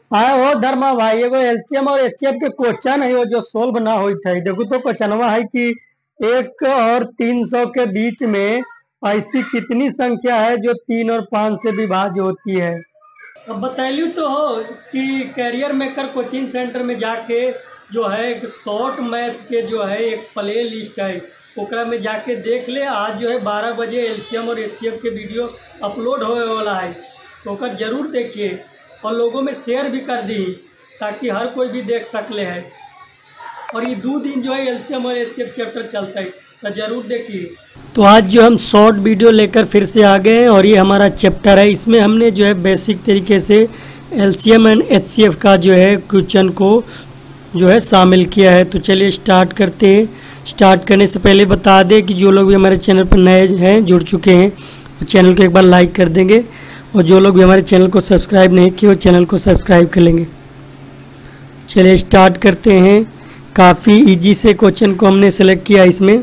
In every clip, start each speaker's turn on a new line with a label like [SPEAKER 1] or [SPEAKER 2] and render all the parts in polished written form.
[SPEAKER 1] आए हो धर्मा भाई एगो एलसीएम और एचसीएफ के क्वेश्चन है वो जो सोल्व ना होइत है। देखो तो क्वेश्चनवा है कि 1 और 300 के बीच में ऐसी कितनी संख्या है जो 3 और 5 से विभाज्य होती है। अब बतैलू तो हो कि कैरियर मेकर कोचिंग सेंटर में जाके जो है एक शॉर्ट मैथ के जो है एक प्ले लिस्ट है ओकरा में जाके देख ले। आज जो है 12 बजे एलसीएम और एचसीएफ के वीडियो अपलोड होए वाला है तो ओकर जरूर देखिए और लोगों में शेयर भी कर दी ताकि हर कोई भी देख सकले है। और ये 2 दिन जो है एलसीएम और एचसीएफ चैप्टर चलता है तो जरूर देखिए। तो आज जो हम शॉर्ट वीडियो लेकर फिर से आ गए हैं और ये हमारा चैप्टर है। इसमें हमने जो है बेसिक तरीके से एलसीएम एंड एचसीएफ का जो है क्वेश्चन को जो है शामिल किया है। तो चलिए स्टार्ट करते हैं। स्टार्ट करने से पहले बता दें कि जो लोग भी हमारे चैनल पर नए हैं जुड़ चुके हैं वो चैनल को एक बार लाइक कर देंगे और जो लोग भी हमारे चैनल को सब्सक्राइब नहीं किए वो चैनल को सब्सक्राइब कर लेंगे। चलिए स्टार्ट करते हैं। काफ़ी इजी से क्वेश्चन को हमने सेलेक्ट किया इसमें।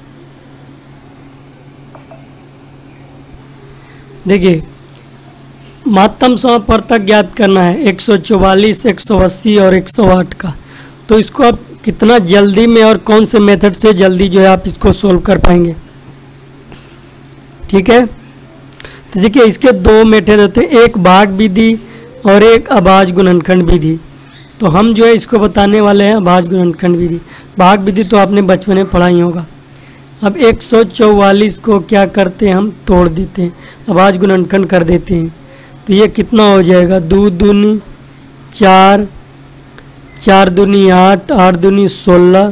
[SPEAKER 1] देखिए महत्तम समापवर्तक ज्ञात करना है 144, 180 और 108 का। तो इसको आप कितना जल्दी में और कौन से मेथड से जल्दी जो है आप इसको सोल्व कर पाएंगे। ठीक है, तो देखिए इसके 2 मेथड होते हैं, एक भाग विधि और एक अभाज्य गुणनखंड विधि। तो हम जो है इसको बताने वाले हैं अभाज्य गुणनखंड विधि। भाग विधि तो आपने बचपन में पढ़ा ही होगा। अब 144 को क्या करते हैं हम तोड़ देते हैं, अभाज्य गुणनखंड कर देते हैं। तो ये कितना हो जाएगा 2 दूनी 4, 4 दूनी 8, 8 दूनी 16,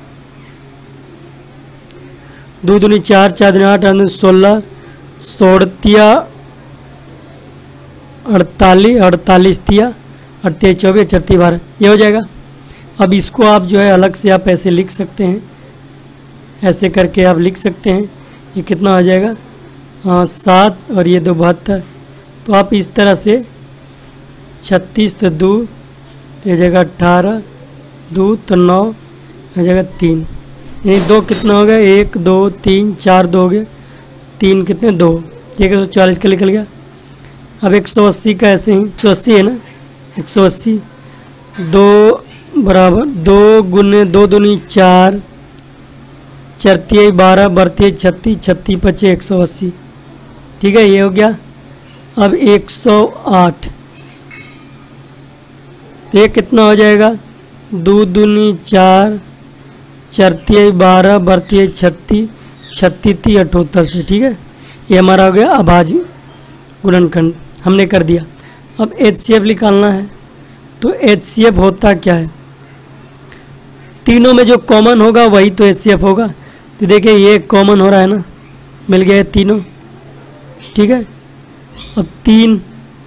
[SPEAKER 1] 2 दूनी 4, 4 दूनी 8, 8 दूनी 16, 16 48, 48 तिया 38, 24, 34, 12 ये हो जाएगा। अब इसको आप जो है अलग से आप ऐसे लिख सकते हैं, ऐसे करके आप लिख सकते हैं। ये कितना हो जाएगा 7 और ये 2 72। तो आप इस तरह से 36 तो 2 तो हो जाएगा 18, 2 तो 9 हो जाएगा 3, यानी 2 कितना हो गया 1 2 3 4 2 हो गए, 3 कितने 2, ठीक है। 140 का निकल गया। अब 180 का ऐसे ही 180 है ना, 180 2 बराबर 2 गुने 2 दूनी 4, 4 तिया 12, 12 36, 36 पचे 180, ठीक है ये हो गया। अब 108 तो ये कितना हो जाएगा 2 दूनी 4, 4 तिया 12, 12 36, 36 38 से, ठीक है। ये हमारा हो गया अभाज्य गुणनखंड हमने कर दिया। अब एचसीएफ निकालना है। तो एचसीएफ होता क्या है, तीनों में जो कॉमन होगा वही तो एचसीएफ होगा। तो देखिए ये कॉमन हो रहा है ना, मिल गया तीनों, ठीक है। अब 3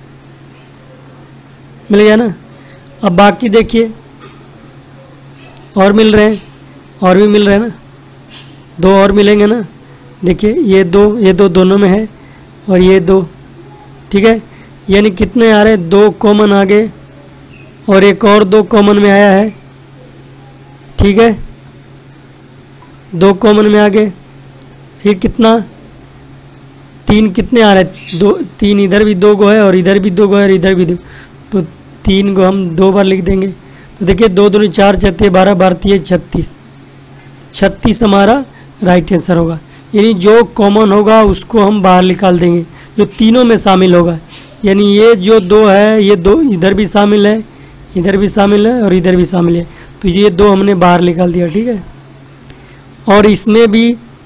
[SPEAKER 1] मिल गया ना। अब बाकी देखिए और मिल रहे हैं, और भी मिल रहे हैं ना, 2 और मिलेंगे ना। देखिए ये 2 दोनों में है और ये 2, ठीक है। यानी कितने आ रहे हैं 2 कॉमन आ गए और एक और 2 कॉमन में आया है, ठीक है। 2 कॉमन में आ गए, फिर कितना 3 कितने आ रहे हैं 2, 3 इधर भी 2 गो है और इधर भी 2 गो है और इधर भी 2, तो 3 को हम 2 बार लिख देंगे। तो देखिए 2 दूनी 4, 4 12, 12 36, 36 हमारा राइट आंसर होगा। यानी जो कॉमन होगा उसको हम बाहर निकाल देंगे, जो तीनों में शामिल होगा। यानी ये जो 2 है ये 2 इधर भी शामिल है, इधर भी शामिल है और इधर भी शामिल है, तो ये 2 हमने बाहर निकाल दिया, ठीक है। और इसमें भी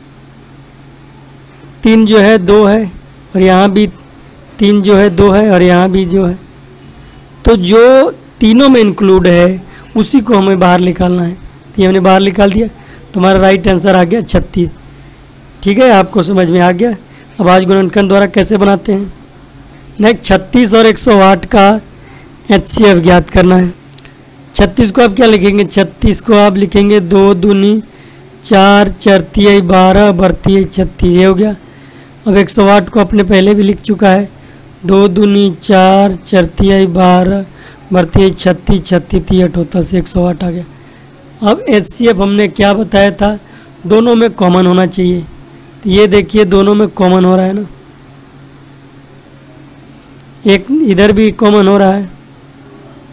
[SPEAKER 1] 3 जो है 2 है और यहाँ भी 3 जो है 2 है और यहाँ भी जो है, तो जो तीनों में इंक्लूड है उसी को हमें बाहर निकालना है। तो ये हमने बाहर निकाल दिया, तो हमारा राइट आंसर आ गया 36, ठीक है। आपको समझ में आ गया अभाज्य गुणनखंड द्वारा कैसे बनाते हैं। नेक्स्ट 36 और 108 का एचसीएफ ज्ञात करना है। 36 को आप क्या लिखेंगे, 36 को आप लिखेंगे 2 दूनी 4, 4 तिया 12, 12 36, ये हो गया। अब 108 को अपने पहले भी लिख चुका है, 2 दूनी 4, 4 तिया 12, 12 36, 36 38 से 108 आ गया। अब एचसीएफ हमने क्या बताया था, दोनों में कॉमन होना चाहिए। तो ये देखिए दोनों में कॉमन हो रहा है ना, एक इधर भी कॉमन हो रहा है,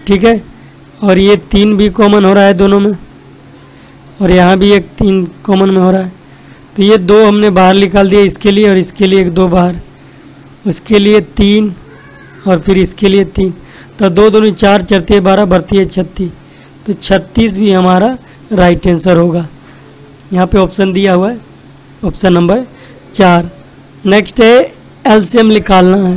[SPEAKER 2] ठीक है। और ये 3 भी कॉमन हो रहा है दोनों में, और यहाँ भी एक 3 कॉमन में हो रहा है। तो ये 2 हमने बाहर निकाल दिया इसके लिए, और इसके लिए एक 2 बाहर, उसके लिए 3 और फिर इसके लिए 3। तो 2 दूनी 4, चरती है 12, बढ़ती है 36। तो 36 भी हमारा राइट आंसर होगा। यहाँ पे ऑप्शन दिया हुआ है, ऑप्शन नंबर 4। नेक्स्ट है एलसीएम निकालना है।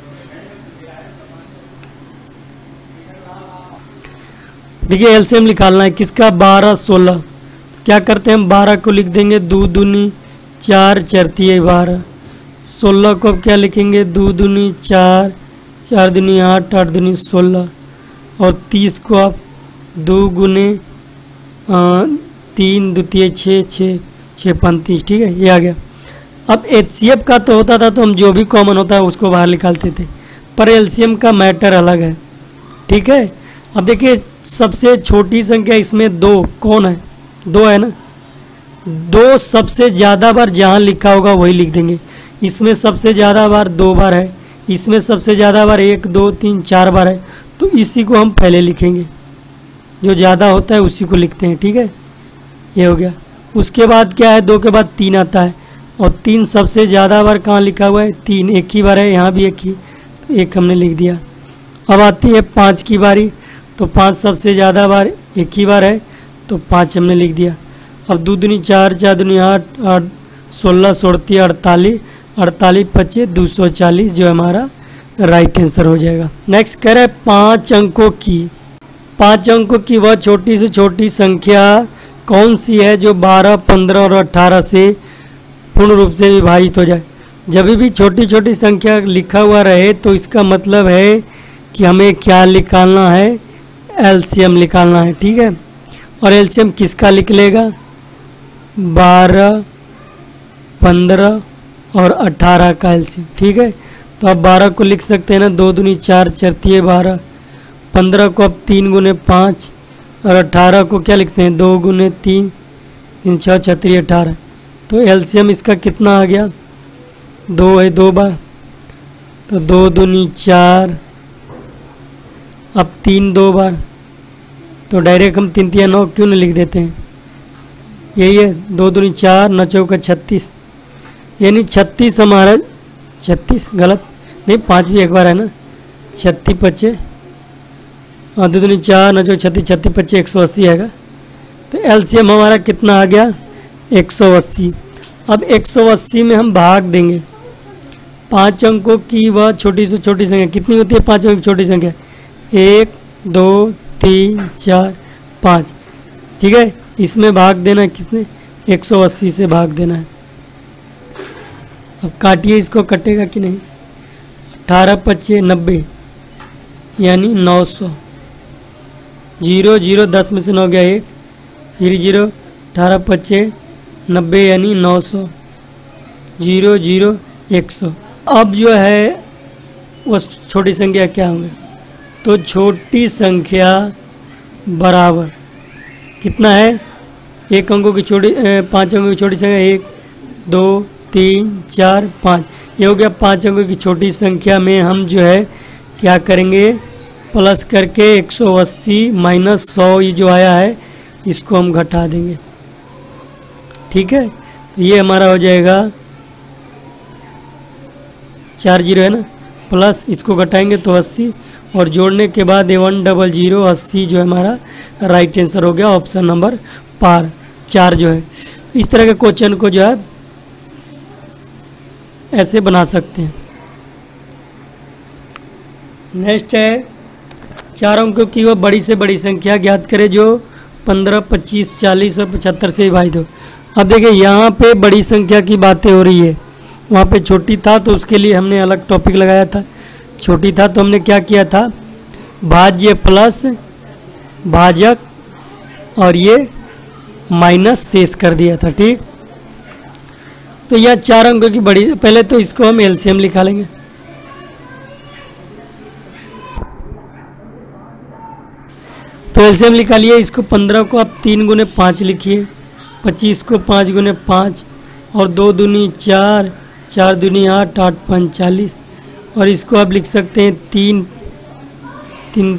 [SPEAKER 2] देखिए एलसीएम निकालना है किसका, 12 16। क्या करते हैं हम 12 को लिख देंगे 2 दूनी 4, चरती है 12। 16 को अब क्या लिखेंगे, 2 दूनी 4, 4 दूनी 8, 8 दूनी 16। और 30 को आप 2 गुने 3 द्वितीय 6, 6 6 35, ठीक है, ये आ गया। अब एचसीएफ का तो होता था तो हम जो भी कॉमन होता है उसको बाहर निकालते थे, पर एलसीएम का मैटर अलग है, ठीक है। अब देखिए सबसे छोटी संख्या इसमें 2 कौन है, 2 है ना। 2 सबसे ज़्यादा बार जहाँ लिखा होगा वही लिख देंगे। इसमें सबसे ज़्यादा बार 2 बार है, इसमें सबसे ज़्यादा बार 1 2 3 4 बार है, तो इसी को हम पहले लिखेंगे, जो ज़्यादा होता है उसी को लिखते हैं, ठीक है, ये हो गया। उसके बाद क्या है, 2 के बाद 3 आता है, और 3 सबसे ज़्यादा बार कहाँ लिखा हुआ है, 3 एक ही बार है, यहाँ भी एक ही, तो 1 हमने लिख दिया। अब आती है 5 की बारी, तो 5 सबसे ज़्यादा बार एक ही बार है, तो 5 हमने लिख दिया। अब 2 दूनी 4, 4 दूनी 8, 8 16 16 48, 48 25 240 जो हमारा राइट आंसर हो जाएगा। नेक्स्ट कह रहा है 5 अंकों की, 5 अंकों की वह छोटी से छोटी संख्या कौन सी है जो 12 15 और 18 से पूर्ण रूप से विभाजित हो जाए। जब भी छोटी छोटी संख्या लिखा हुआ रहे तो इसका मतलब है कि हमें क्या निकालना है, एलसीएम निकालना है, ठीक है। और एलसीएम किसका निकलेगा, 12 15 और 18 का एलसीएम, ठीक है। तो अब 12 को लिख सकते हैं ना, 2 दूनी 4, चरती है 12। 15 को अब 3 गुने 5, और 18 को क्या लिखते हैं, 2 गुने 3, 3 6 36 18। तो एलसीएम इसका कितना आ गया, 2 है 2 बार, तो 2 दूनी 4, अब 3 2 बार, तो डायरेक्ट हम 3 3 9 क्यों नहीं लिख देते हैं, यही है। 2 दूनी 4, 9 चौका 36, यानी 36 हमारा 36 गलत नहीं, 5 भी एक बार है ना, 36 25, 2 दूनी 4, 9 चौका 36, 36 25 180 आएगा। तो एलसीएम हमारा कितना आ गया, 180। अब 180 में हम भाग देंगे 5 अंकों की वह छोटी से छोटी संख्या कितनी होती है, 5 अंकों की छोटी संख्या 1 2 3 4 5, ठीक है। इसमें भाग देना है किसने, 180 से भाग देना है। अब काटिए, इसको कटेगा कि नहीं, 18 25 90 यानी 900। 0 0 10 में से 9 गया 1, फिर 0 18 25 90 यानी 900, 0 0 100। अब जो है वो छोटी संख्या क्या होंगे, तो छोटी संख्या बराबर कितना है, 1 अंकों की छोटी 5 अंकों की छोटी संख्या 1 2 3 4 5, ये हो गया 5 अंकों की छोटी संख्या में हम जो है क्या करेंगे, प्लस करके 180 माइनस 100 ये जो आया है इसको हम घटा देंगे, ठीक है। तो ये हमारा हो जाएगा 4 0 है ना, प्लस इसको घटाएंगे तो 80, और जोड़ने के बाद 100 80 जो है हमारा राइट आंसर हो गया, ऑप्शन नंबर 4 जो है। इस तरह के क्वेश्चन को जो है ऐसे बना सकते हैं। नेक्स्ट है 4 अंकों की वो बड़ी से बड़ी संख्या ज्ञात करें जो 15 25 40 और 75 से विभाजित हो। अब देखिए यहाँ पे बड़ी संख्या की बातें हो रही है, वहाँ पे छोटी था तो उसके लिए हमने अलग टॉपिक लगाया था। छोटी था तो हमने क्या किया था, भाज्य प्लस भाजक और ये माइनस शेष कर दिया था, ठीक। तो यह 4 अंकों की बड़ी, पहले तो इसको हम एलसीएम निकालेंगे। तो एलसीएम निकालिए, इसको 15 को आप 3 गुने 5 लिखिए, 25 को 5 गुने 5, और 2 दूनी 4, 4 दूनी 8, 8 5 40, और इसको आप लिख सकते हैं 3 तीन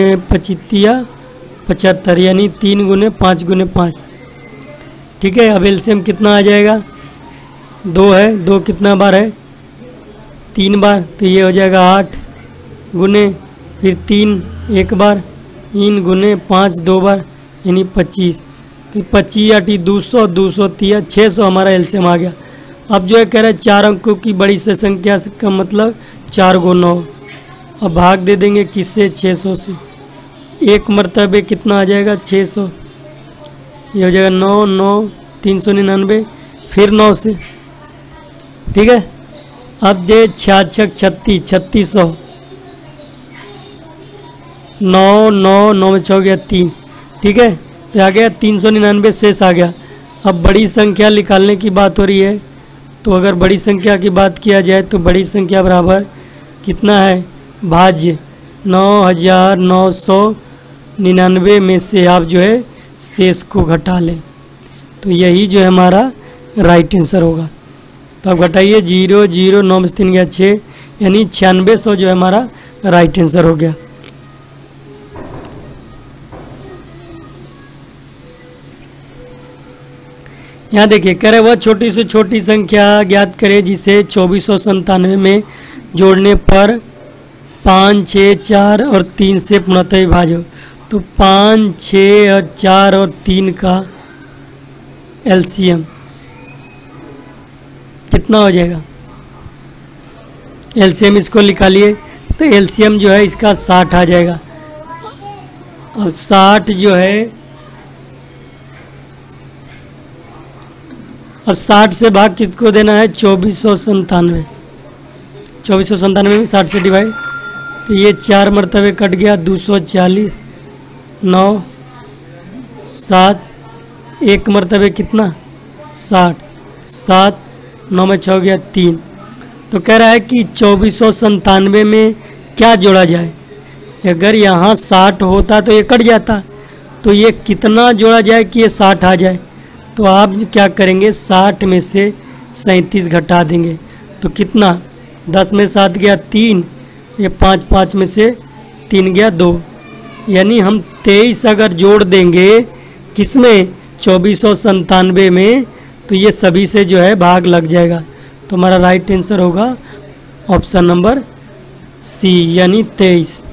[SPEAKER 2] 75 यानी 3 गुने 5 गुने 5। ठीक है, अब एलसीएम कितना आ जाएगा, 2 है, 2 कितना बार है, 3 बार, तो ये हो जाएगा 8 गुने फिर 3 एक बार, 3 गुने 5 2 बार यानी 25। तो 25 8 200, 200 3 600 हमारा एलसीएम आ गया। अब जो है कह रहा है 4 अंकों की बड़ी से संख्या का मतलब 4 × 9। अब भाग दे देंगे किससे, 600 से। एक मरतबे कितना आ जाएगा, 600, ये हो जाएगा 9 9 399 फिर 9 से। ठीक है, अब दे 6 6 36 3600, 9 9 9 में 6 हो गया 3। ठीक है, तो आ गया 399 शेष आ गया। अब बड़ी संख्या निकालने की बात हो रही है, तो अगर बड़ी संख्या की बात किया जाए तो बड़ी संख्या बराबर कितना है, भाज्य 9999 में से आप जो है शेष को घटा लें, तो यही जो है हमारा राइट आंसर होगा। तो आप घटाइए 0 0 9 में से 3 गया 6 यानी 9600 जो है हमारा राइट आंसर हो गया। यहाँ देखिए कह रहे वह छोटी से छोटी संख्या ज्ञात करें जिसे 2497 में जोड़ने पर 5 6 4 और 3 से पूर्णतः विभाज्य हो। तो 5 6 और 4 और 3 का एलसीएम कितना हो जाएगा, एलसीएम इसको निकालिए। तो एलसीएम जो है इसका 60 आ जाएगा। अब 60 जो है, अब 60 से भाग किसको देना है, 2497। 2497 में 60 से डिवाइड, तो ये 4 मरतबे कट गया, 240 9 7 एक मरतबे कितना 60 7 9 में 6 हो गया 3। तो कह रहा है कि 2497 में क्या जोड़ा जाए। अगर यहाँ 60 होता तो ये कट जाता, तो ये कितना जोड़ा जाए कि ये 60 आ जाए। तो आप क्या करेंगे, 60 में से 37 घटा देंगे, तो कितना 10 में 7 गया 3, ये 5 5 में से 3 गया 2, यानी हम 23 अगर जोड़ देंगे किसमें, 2497 में, तो ये सभी से जो है भाग लग जाएगा। तो हमारा राइट आंसर होगा ऑप्शन नंबर सी यानी 23।